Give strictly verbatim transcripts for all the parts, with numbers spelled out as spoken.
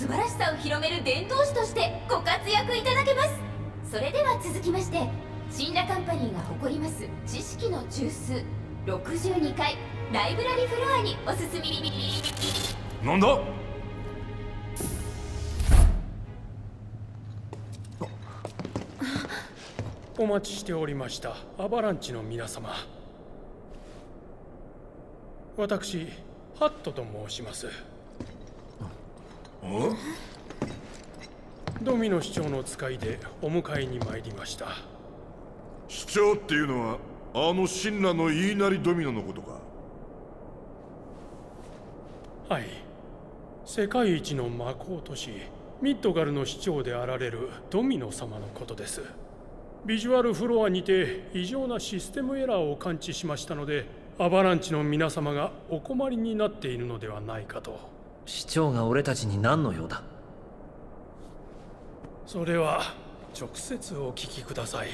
晴らしさを広める伝道師としてご活躍いただけます。それでは続きまして、シンラカンパニーが誇ります知識の中枢ろくじゅうにかいライブラリフロアにお進み。 なんだ。 お待ちしておりましたアバランチの皆様。私ハットと申します。ドミノ市長の使いでお迎えに参りました。 市長っていうのはあの神羅の言いなりドミノのことか。 はい、世界一の魔法都市ミッドガルの市長であられるドミノ様のことです。ビジュアルフロアにて異常なシステムエラーを感知しましたので、アバランチの皆様がお困りになっているのではないかと。 市長が俺たちに何の用だ。 それは直接お聞きください。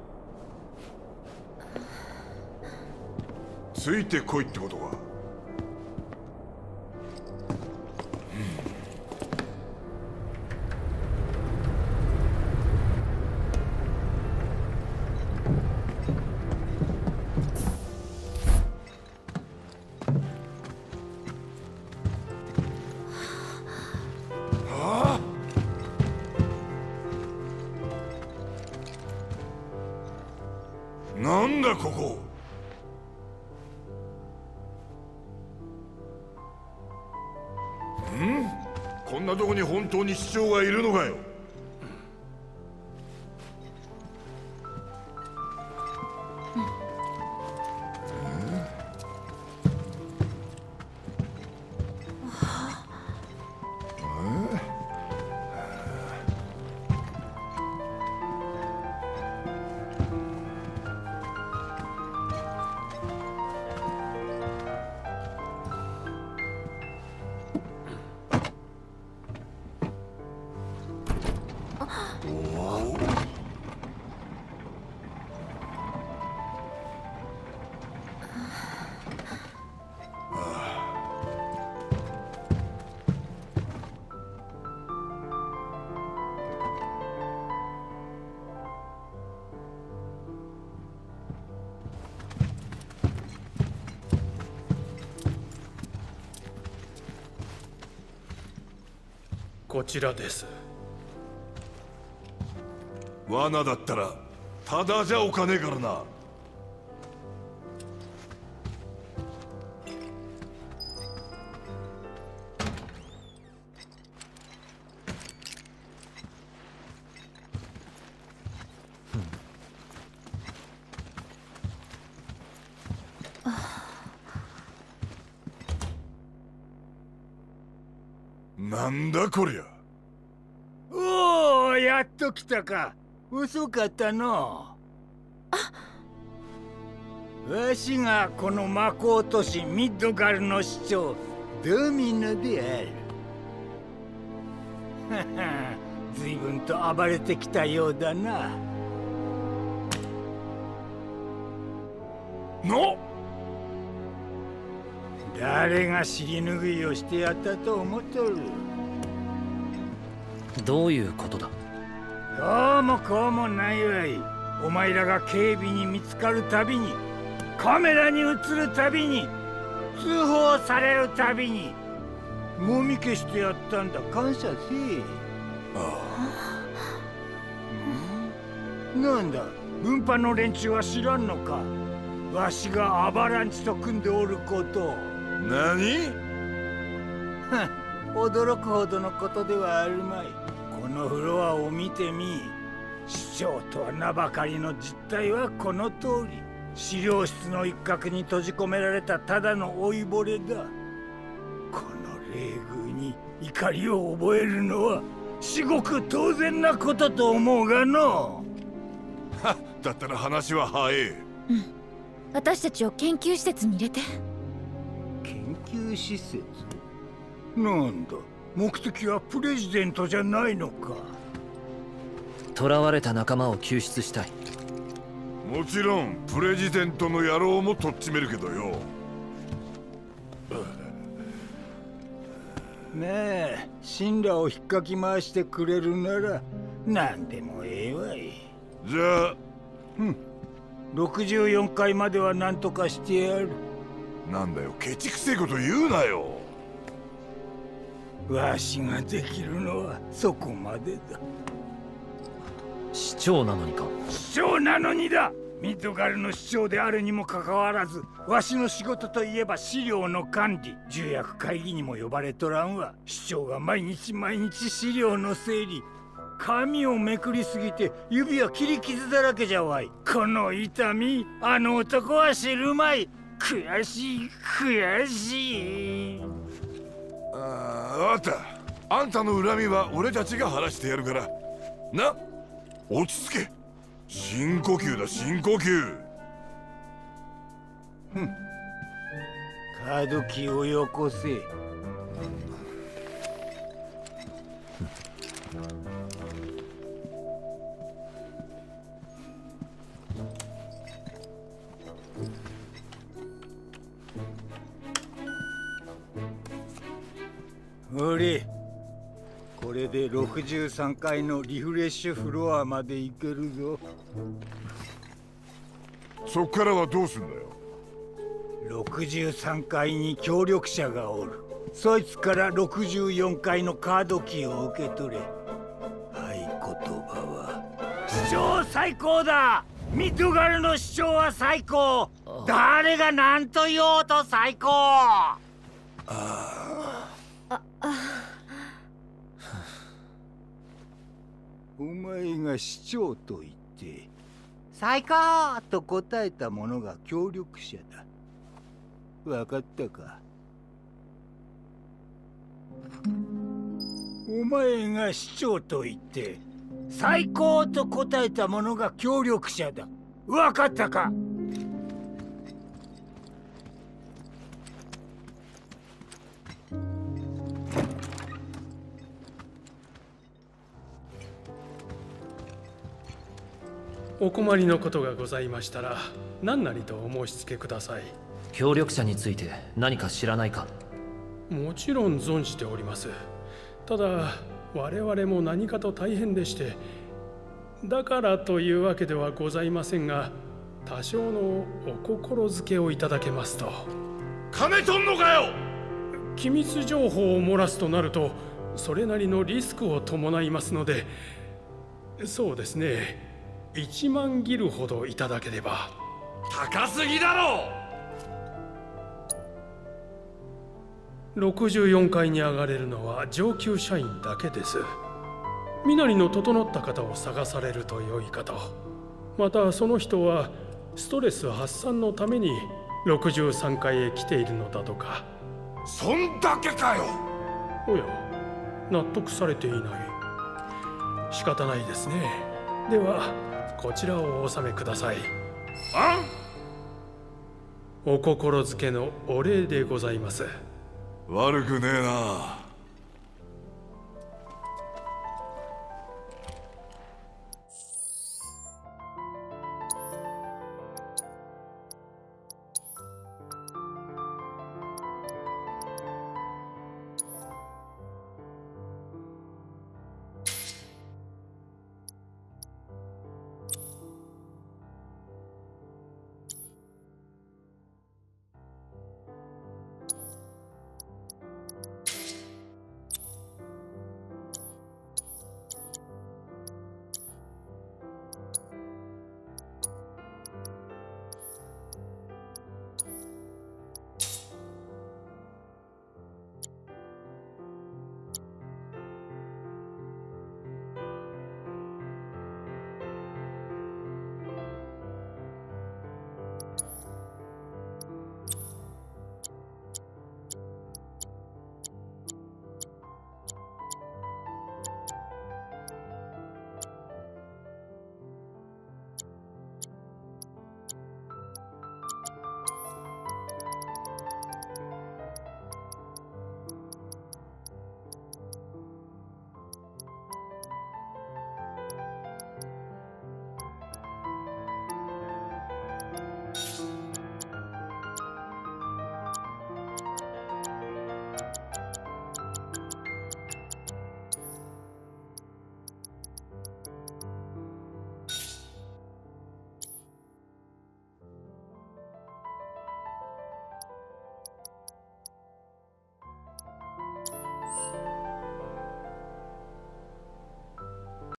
ついてこいってことか。なんだここ。ん？こんなとこに本当に市長がいるのかよ。 こちらです。 罠だったらただじゃおかねえからな。なんだこりゃ。 おお、やっと来たか。遅かったの。わしがこの魔法都市ミッドガルの市長ドミノである。はは、随分と暴れてきたようだな。 の誰が尻拭いをしてやったと思っとる。 どういうことだ。 どうもこうもないわい。お前らが警備に見つかるたびに、カメラに映るたびに、通報されるたびにもみ消してやったんだ。感謝せえ。ああ、なんだ、分派の連中は知らんのか。わしがアバランチと組んでおること。 何？ はっ、驚くほどのことではあるまい。このフロアを見てみ。市長とは名ばかりの実態はこの通り。資料室の一角に閉じ込められたただの老いぼれだ。この冷遇に怒りを覚えるのは至極当然なことと思うがの。 はっ、だったら話は早え。 うん、私たちを研究施設に入れて。 研究施設？なんだ、目的はプレジデントじゃないのか。 囚われた仲間を救出したい。 もちろんプレジデントの野郎もとっちめるけどよ。 ねえ、神羅を引っかき回してくれるなら何でもええわい。 じゃあうんろくじゅうよんかいまでは何とかしてやる。 なんだよ、ケチくせえこと言うなよ。 わしができるのはそこまでだ。 市長なのにか。 市長なのにだ。ミッドガルの市長であるにもかかわらず、わしの仕事といえば資料の管理。重役会議にも呼ばれとらんわ。市長が毎日毎日資料の整理。紙をめくりすぎて指は切り傷だらけじゃわい。この痛み、あの男は知るまい。悔しい悔しい。 ああ、分かった。あんたの恨みは俺たちが晴らしてやるからな。落ち着け。深呼吸だ、深呼吸。 ふん。カードキーをよこせ。俺、これでろくじゅうさんかいのリフレッシュフロアまで行けるぞ。 そっからはどうすんだよ。 ろくじゅうさんかいに協力者がおる。そいつからろくじゅうよんかいのカードキーを受け取れ。合言葉は市長最高だ。ミッドガルの市長は最高。誰が何と言おうと最高。ああお前が市長と言って最高と答えた者が協力者だ。分かったか。お前が市長と言って最高と答えた者が協力者だ。分かったか。 お困りのことがございましたら何なりとお申し付けください。 協力者について何か知らないか。 もちろん存じております。ただ我々も何かと大変でして、だからというわけではございませんが、多少のお心づけをいただけますと。 金とんのかよ。 機密情報を漏らすとなるとそれなりのリスクを伴いますので、そうですね、いちまんギルほどいただければ。 高すぎだろ。 ろくじゅうよんかいに上がれるのは上級社員だけです。身なりの整った方を探されると良いかと。またその人はストレス発散のためにろくじゅうさんかいへ来ているのだとか。 そんだけかよ。 おや、納得されていない。仕方ないですね。ではこちらをお納めください。 あんお心づけのお礼でございます。 悪くねえな。